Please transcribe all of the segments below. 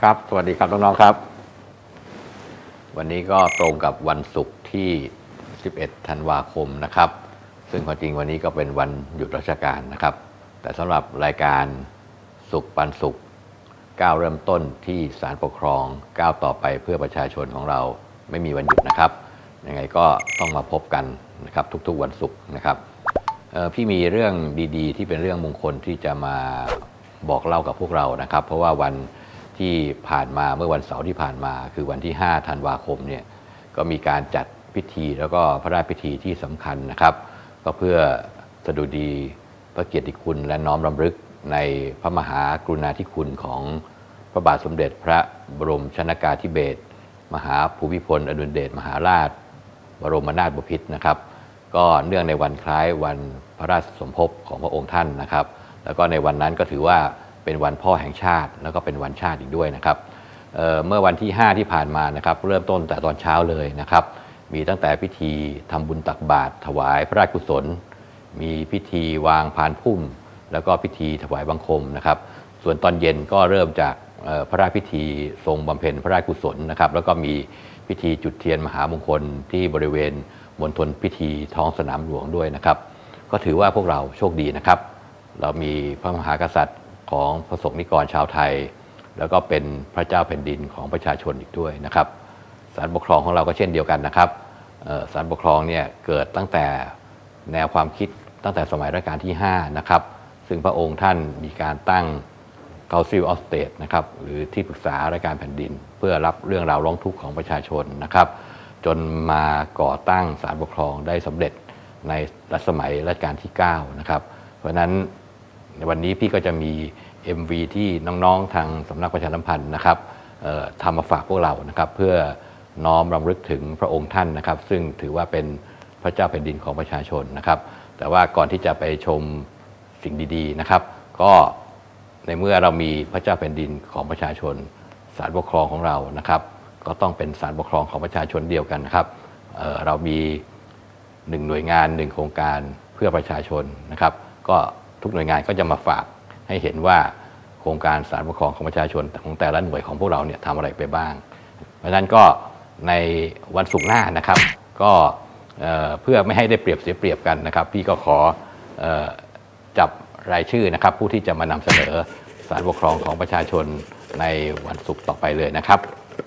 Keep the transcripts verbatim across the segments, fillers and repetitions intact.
ครับสวัสดีครับน้องๆครับวันนี้ก็ตรงกับวันศุกร์ที่สิบเอ็ดธันวาคมนะครับซึ่งความจริงวันนี้ก็เป็นวันหยุดราชการนะครับแต่สำหรับรายการสุขปันสุขก้าวเริ่มต้นที่ศาลปกครองก้าวต่อไปเพื่อประชาชนของเราไม่มีวันหยุดนะครับยังไงก็ต้องมาพบกันนะครับทุกๆวันศุกร์นะครับพี่มีเรื่องดีๆที่เป็นเรื่องมงคลที่จะมาบอกเล่ากับพวกเรานะครับเพราะว่าวันที่ผ่านมาเมื่อวันเสาร์ที่ผ่านมาคือวันที่ห้าธันวาคมเนี่ยก็มีการจัดพิธีแล้วก็พระราชพิธีที่สำคัญนะครับก็เพื่อสดุดีพระเกียรติคุณและน้อมรำลึกในพระมหากรุณาธิคุณของพระบาทสมเด็จพระบรมชนกาธิเบศรมหาภูมิพลอดุลยเดชมหาราชบรมนาถบพิตรนะครับก็เนื่องในวันคล้ายวันพระราชสมภพของพระองค์ท่านนะครับแล้วก็ในวันนั้นก็ถือว่าเป็นวันพ่อแห่งชาติแล้วก็เป็นวันชาติอีกด้วยนะครับ เ, เมื่อวันที่ห้าที่ผ่านมานะครับเริ่มต้นแต่ตอนเช้าเลยนะครับมีตั้งแต่พิธีทำบุญตักบาตรถวายพระราชกุศลมีพิธีวางพานพุ่มแล้วก็พิธีถวายบังคมนะครับส่วนตอนเย็นก็เริ่มจากพระราชพิธีทรงบำเพ็ญพระราชกุศลนะครับแล้วก็มีพิธีจุดเทียนมหามงคลที่บริเวณมณฑลพิธีท้องสนามหลวงด้วยนะครับก็ถือว่าพวกเราโชคดีนะครับเรามีพระมหากษัตริย์ของพระสงฆ์นิกรชาวไทยแล้วก็เป็นพระเจ้าแผ่นดินของประชาชนอีกด้วยนะครับศาลปกครองของเราก็เช่นเดียวกันนะครับศาลปกครองเนี่ยเกิดตั้งแต่แนวความคิดตั้งแต่สมัยรัชกาลที่ห้านะครับซึ่งพระองค์ท่านมีการตั้ง Council of State นะครับหรือที่ปรึกษาราชการแผ่นดินเพื่อรับเรื่องราวร้องทุกข์ของประชาชนนะครับจนมาก่อตั้งศาลปกครองได้สำเร็จในรัชสมัยรัชกาลที่เก้านะครับเพราะฉะนั้นในวันนี้พี่ก็จะมี เอ็ม วี ที่น้องๆทางสำนักประชาสัมพันธ์นะครับทำมาฝากพวกเรานะครับเพื่อน้อมรำลึกถึงพระองค์ท่านนะครับซึ่งถือว่าเป็นพระเจ้าแผ่นดินของประชาชนนะครับแต่ว่าก่อนที่จะไปชมสิ่งดีๆนะครับก็ในเมื่อเรามีพระเจ้าแผ่นดินของประชาชนศาลปกครองของเรานะครับก็ต้องเป็นศาลปกครองของประชาชนเดียวกันนะครับ เอ่อ เรามีหนึ่งหน่วยงานหนึ่งโครงการเพื่อประชาชนนะครับก็ทุกหน่วยงานก็จะมาฝากให้เห็นว่าโครงการศาลปกครองของประชาชนของแต่ละหน่วยของพวกเราเนี่ยทำอะไรไปบ้างเพราะฉะนั้นก็ในวันศุกร์หน้านะครับก็เพื่อไม่ให้ได้เปรียบเสียเปรียบกันนะครับพี่ก็ขอจับรายชื่อนะครับผู้ที่จะมานำเสนอศาลปกครองของประชาชนในวันศุกร์ต่อไปเลยนะครับ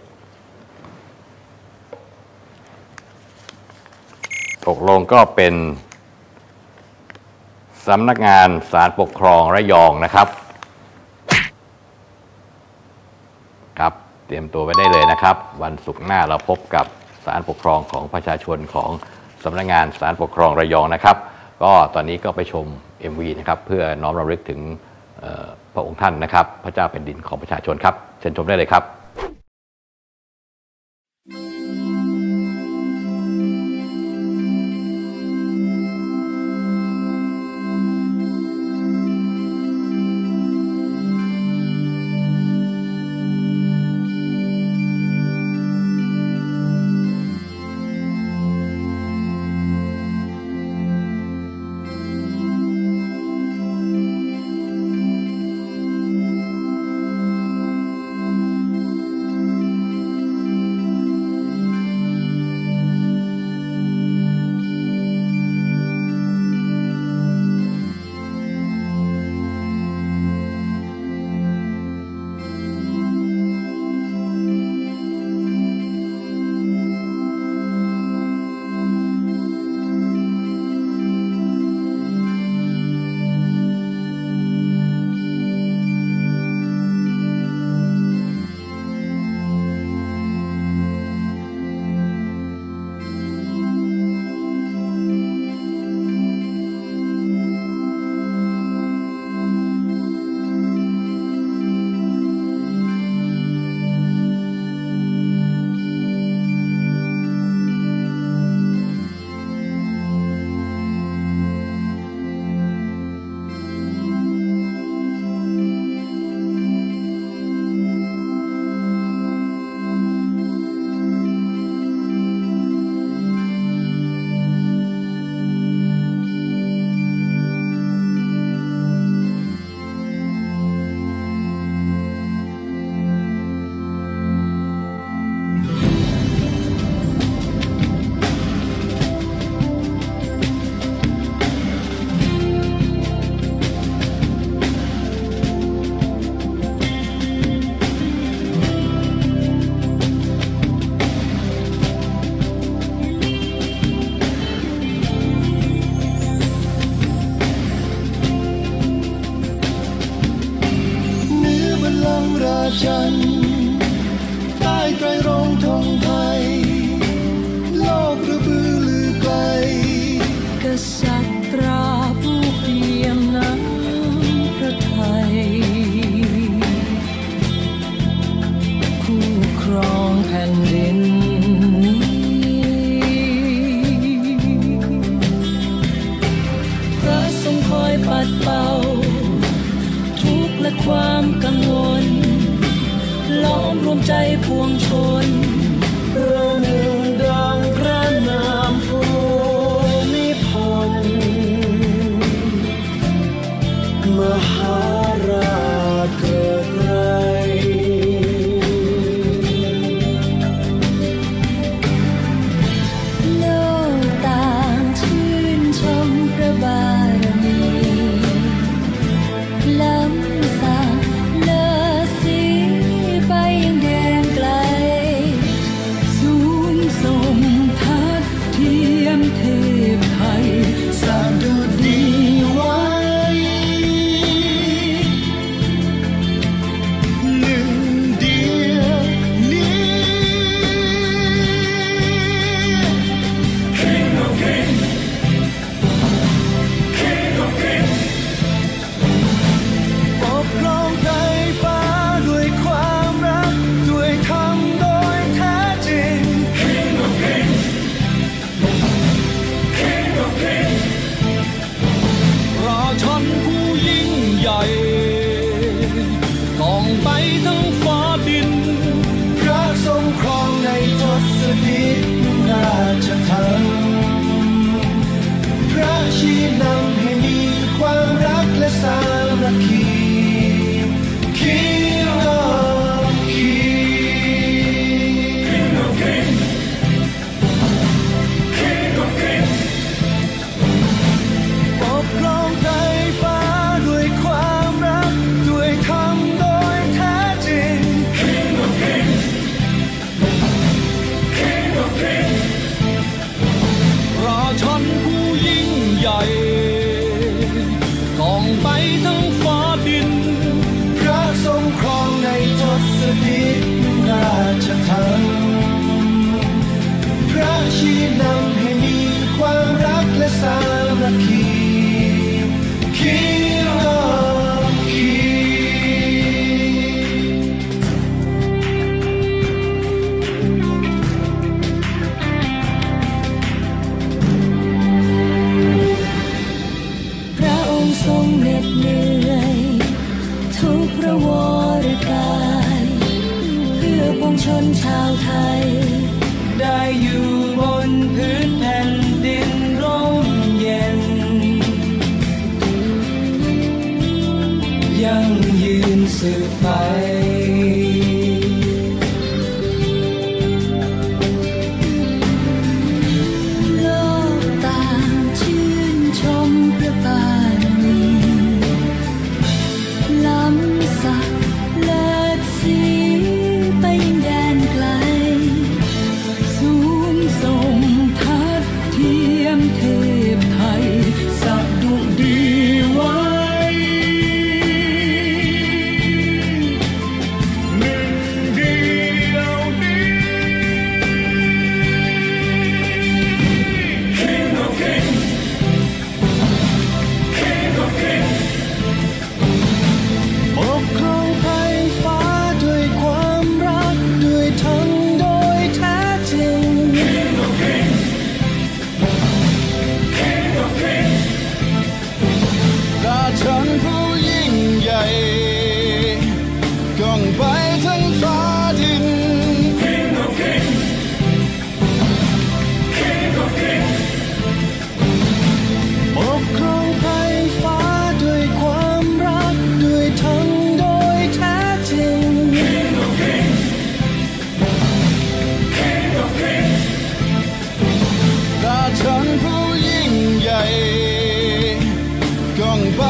ตกลงก็เป็นสำนักงานศาลปกครองระยองนะครับครับเตรียมตัวไว้ได้เลยนะครับวันศุกร์หน้าเราพบกับศาลปกครองของประชาชนของสำนักงานศาลปกครองระยองนะครับก็ตอนนี้ก็ไปชม เอ็ม วี นะครับเพื่อน้อมรำลึกถึงพระองค์ท่านนะครับพระเจ้าแผ่นดินของประชาชนครับเชิญชมได้เลยครับราชันใต้ไตรรงค์ธงไทยโลกระบือลือไกลกษัตราผู้เปี่ยมน้ำพระทัยคู่ครองแผ่นดินพระทรงคอยปัดเป่าทุกข์และความกังวลล้อมรวมใจปวงชนประหนึ่งดังพระนามภูมิพลมหาราชเกิดไรโลกต่างชื่นชมพระบารมีล้ำสาเลอสีไปยังแดนไกลสูงส่งทัดเทียมเทพไทยสดุดีไว้หนึ่งเดียวนี้ King of Kings King of Kings ปกครองไทยฟ้าด้วยความรักด้วยธรรมโดยแท้จริง King of Kings King of Kings ราชันผู้ยิ่งใหญ่ต้องไปทั้งฟ้าดินพระทรงครองในทศพิธราชธรรมพระชี้นำให้มีความรักและสามัคคี King of Kings King of Kings King of Kings ปกครองไทยฟ้าด้วยความรักด้วยธรรมโดยแท้จริง King of Kings King of Kings ราชันผู้ยิ่งใหญ่ต้องไปทั้งฟ้าดินพระทรงครองในทศพิธราชธรรมพระชี้นำให้มีความรักและสามัคคี King of Kings พระองค์ทรงเหน็ดเหนื่อยทุกพระวรกายเพื่อปวงชนชาวไทยได้อยู่บนพื้นแผ่นดินร่มเย็นยังยืนสืบไปโลกต่างชื่นชมพระบารมีล้ำสักเลิศสีไปยังแดนไกลสูงส่งทัดเทียมเทพไทยสดุดีไว้หนึ่งเดียวนี้ King of Kings King of Kings ปกครองไทยฟ้าด้วยความรักด้วยธรรมโดยแท้จริง King of Kings King of Kings ราชันผู้ยิ่งใหญ่ก้องไปทั้งฟ้าดิน King of Kings King of Kings ปกครองไทยฟ้าด้วยความรักด้วยธรรมโดยแท้จริง King of Kings King of Kings ราชันผู้ยิ่งใหญ่ก้องไป